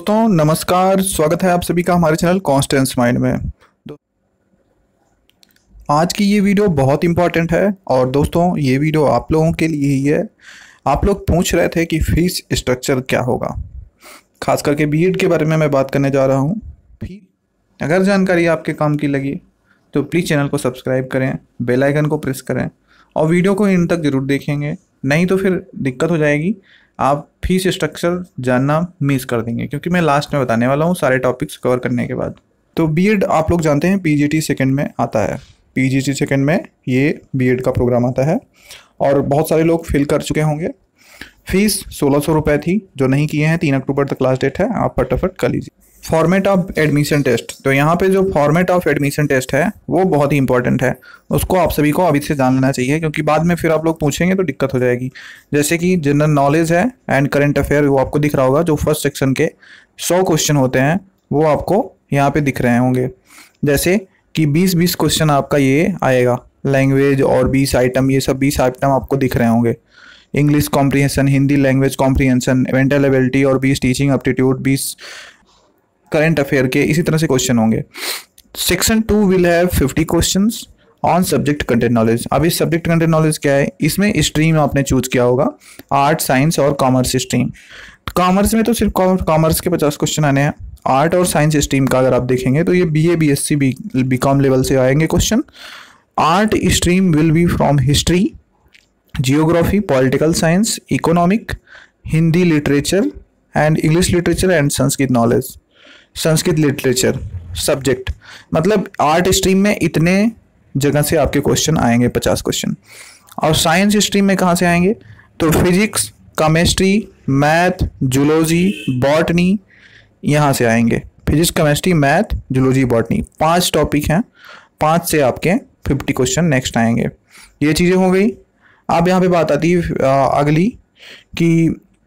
दोस्तों नमस्कार, स्वागत है आप सभी का हमारे चैनल कॉन्स्टेंस माइंड में। आज की ये वीडियो बहुत इंपॉर्टेंट है और दोस्तों ये वीडियो आप लोगों के लिए ही है। आप लोग पूछ रहे थे कि फीस स्ट्रक्चर क्या होगा, खास करके बीएड के बारे में मैं बात करने जा रहा हूँ। अगर जानकारी आपके काम की लगी तो प्लीज़ चैनल को सब्सक्राइब करें, बेल आइकन को प्रेस करें और वीडियो को इन तक ज़रूर देखेंगे, नहीं तो फिर दिक्कत हो जाएगी। आप फीस स्ट्रक्चर जानना मिस कर देंगे क्योंकि मैं लास्ट में बताने वाला हूँ सारे टॉपिक्स कवर करने के बाद। तो बीएड आप लोग जानते हैं पीजीटी सेकंड में आता है, पीजीटी सेकंड में ये बीएड का प्रोग्राम आता है और बहुत सारे लोग फिल कर चुके होंगे। फीस 1600 रुपये थी, जो नहीं किए हैं 3 अक्टूबर तक लास्ट डेट है, आप फटाफट कर लीजिए। फॉर्मेट ऑफ एडमिशन टेस्ट, तो यहाँ पे जो फॉर्मेट ऑफ एडमिशन टेस्ट है वो बहुत ही इंपॉर्टेंट है, उसको आप सभी को अभी से जान लेना चाहिए क्योंकि बाद में फिर आप लोग पूछेंगे तो दिक्कत हो जाएगी। जैसे कि जनरल नॉलेज है एंड करंट अफेयर, वो आपको दिख रहा होगा, जो फर्स्ट सेक्शन के 100 क्वेश्चन होते हैं वो आपको यहाँ पे दिख रहे होंगे। जैसे कि 20 क्वेश्चन आपका ये आएगा, लैंग्वेज और 20 आइटम, ये सब 20 आइटम आपको दिख रहे होंगे। English comprehension, Hindi language comprehension, mental ability और 20 टीचिंग एप्टीट्यूड, 20 करंट अफेयर के इसी तरह से क्वेश्चन होंगे। Section 2 will have 50 questions on subject content knowledge. अब इस सब्जेक्ट कंटेंट नॉलेज क्या है, इसमें स्ट्रीम आपने चूज किया होगा आर्ट, साइंस और कॉमर्स स्ट्रीम। कॉमर्स में तो सिर्फ कॉमर्स के 50 क्वेश्चन आने हैं। आर्ट और साइंस स्ट्रीम का अगर आप देखेंगे तो ये बीए, बीएससी, बीकॉम लेवल से आएंगे question. Art stream will be from history, geography, political science, economic, Hindi literature and English literature and Sanskrit knowledge, Sanskrit literature subject. मतलब आर्ट स्ट्रीम में इतने जगह से आपके क्वेश्चन आएंगे, 50 क्वेश्चन। और साइंस स्ट्रीम में कहाँ से आएंगे, तो physics, chemistry, math, zoology, botany, यहाँ से आएंगे। Physics, chemistry, math, zoology, botany, 5 topic हैं, 5 से आपके 50 क्वेश्चन नेक्स्ट आएंगे। ये चीज़ें हो गई। अब यहाँ पे बात आती है अगली कि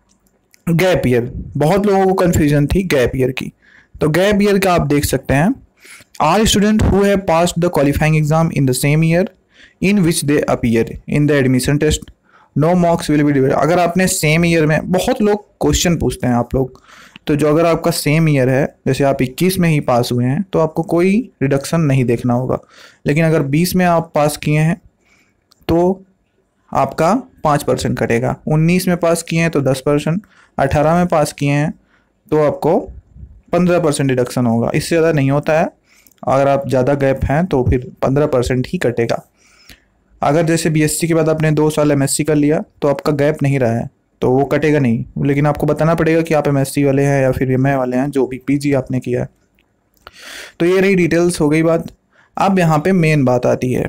गैप ईयर। बहुत लोगों को कन्फ्यूजन थी गैप ईयर की, तो गैप ईयर का आप देख सकते हैं, all student who have passed the qualifying exam in the same year in which they appear in the admission test, no marks will be divided. अगर आपने सेम ईयर में, बहुत लोग क्वेश्चन पूछते हैं आप लोग, तो जो अगर आपका सेम ईयर है, जैसे आप 21 में ही पास हुए हैं तो आपको कोई रिडक्शन नहीं देखना होगा, लेकिन अगर 20 में आप पास किए हैं तो आपका 5% कटेगा, 19 में पास किए हैं तो 10%, 18 में पास किए हैं तो आपको 15% डिडक्शन होगा, इससे ज़्यादा नहीं होता है। अगर आप ज़्यादा गैप हैं तो फिर 15% ही कटेगा। अगर जैसे बीएससी के बाद आपने 2 साल एमएससी कर लिया तो आपका गैप नहीं रहा है तो वो कटेगा नहीं, लेकिन आपको बताना पड़ेगा कि आप एमएससी वाले हैं या फिर एमए वाले हैं, जो भी पीजी आपने किया है। तो ये रही डिटेल्स, हो गई बात। अब यहाँ पे मेन बात आती है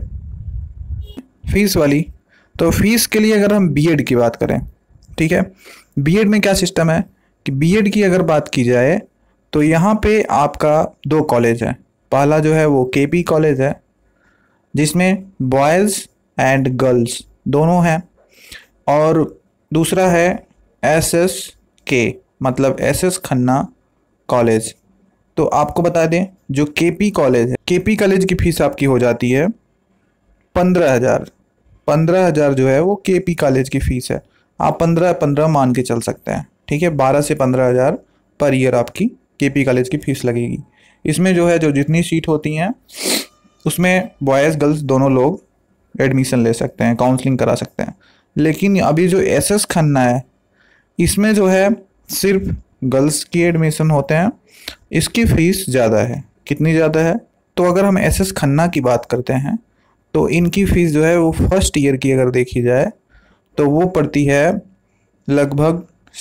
फीस वाली। तो फीस के लिए अगर हम बीएड की बात करें, ठीक है, बीएड में क्या सिस्टम है कि बीएड की अगर बात की जाए तो यहाँ पे आपका 2 कॉलेज है। पहला जो है वो केपी कॉलेज है, जिसमें बॉयज़ एंड गर्ल्स दोनों हैं, और दूसरा है एसएसके, मतलब एसएस खन्ना कॉलेज। तो आपको बता दें, जो केपी कॉलेज है, केपी कॉलेज की फ़ीस आपकी हो जाती है 15,000। 15,000 जो है वो केपी कॉलेज की फ़ीस है। आप 15 मान के चल सकते हैं, ठीक है। 12 से 15,000 पर ईयर आपकी केपी कॉलेज की फ़ीस लगेगी। इसमें जो है, जो जितनी सीट होती हैं उसमें बॉयज़ गर्ल्स दोनों लोग एडमिशन ले सकते हैं, काउंसलिंग करा सकते हैं। लेकिन अभी जो एसएस खन्ना है, इसमें जो है सिर्फ गर्ल्स की एडमिशन होते हैं, इसकी फ़ीस ज़्यादा है। कितनी ज़्यादा है, तो अगर हम एसएस खन्ना की बात करते हैं तो इनकी फ़ीस जो है वो फर्स्ट ईयर की अगर देखी जाए तो वो पड़ती है लगभग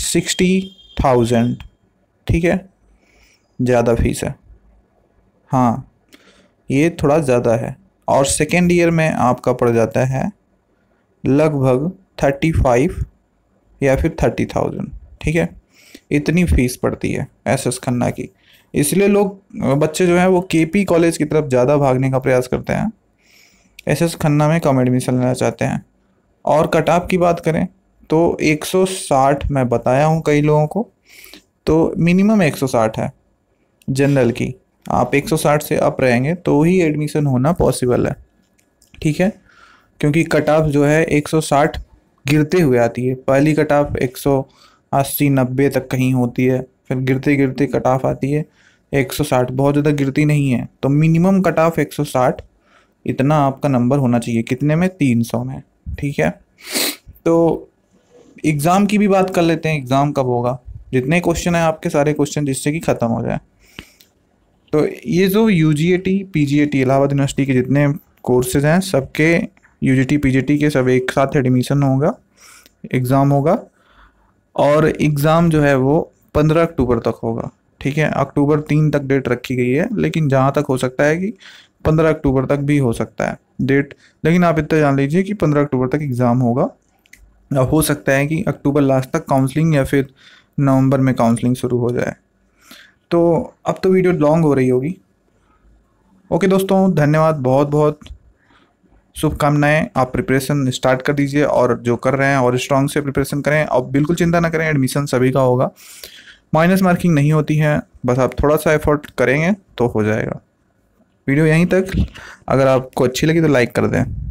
60,000, ठीक है, ज़्यादा फीस है, हाँ ये थोड़ा ज़्यादा है। और सेकेंड ईयर में आपका पड़ जाता है लगभग 35 या फिर 30,000, ठीक है, इतनी फ़ीस पड़ती है एसएस खन्ना की। इसलिए लोग, बच्चे जो हैं वो केपी कॉलेज की तरफ ज़्यादा भागने का प्रयास करते हैं, एसएस खन्ना में कम एडमिशन लेना चाहते हैं। और कट ऑफ की बात करें तो 160 मैं बताया हूँ कई लोगों को, तो मिनिमम 160 है जनरल की। आप 160 से अप रहेंगे तो ही एडमिशन होना पॉसिबल है, ठीक है, क्योंकि कट ऑफ जो है 160 गिरते हुए आती है। पहली कट ऑफ 180-90 तक कहीं होती है, फिर गिरते गिरते कट ऑफ आती है 160, बहुत ज़्यादा गिरती नहीं है, तो मिनिमम कट ऑफ 160 इतना आपका नंबर होना चाहिए। कितने में? 300 में। ठीक है, तो एग्ज़ाम की भी बात कर लेते हैं। एग्ज़ाम कब होगा? जितने क्वेश्चन हैं आपके, सारे क्वेश्चन जिससे कि ख़त्म हो जाए। तो ये जो UGAT PGAT इलाहाबाद यूनिवर्सिटी के जितने कोर्सेज हैं, सबके UGT PGT के सब एक साथ एडमिशन होगा, एग्ज़ाम होगा। और एग्ज़ाम जो है वो 15 अक्टूबर तक होगा। ठीक है, अक्टूबर 3 तक डेट रखी गई है, लेकिन जहाँ तक हो सकता है कि 15 अक्टूबर तक भी हो सकता है डेट। लेकिन आप इतना जान लीजिए कि 15 अक्टूबर तक एग्ज़ाम होगा। हो सकता है कि अक्टूबर लास्ट तक काउंसलिंग या फिर नवंबर में काउंसलिंग शुरू हो जाए। तो अब तो वीडियो लॉन्ग हो रही होगी। ओके दोस्तों, धन्यवाद, बहुत बहुत शुभकामनाएं। आप प्रिपरेशन स्टार्ट कर दीजिए, और जो कर रहे हैं और स्ट्रांग से प्रिपरेशन करें। और बिल्कुल चिंता ना करें, एडमिशन सभी का होगा, माइनस मार्किंग नहीं होती है। बस आप थोड़ा सा एफर्ट करेंगे तो हो जाएगा। वीडियो यहीं तक। अगर आपको अच्छी लगी तो लाइक कर दें।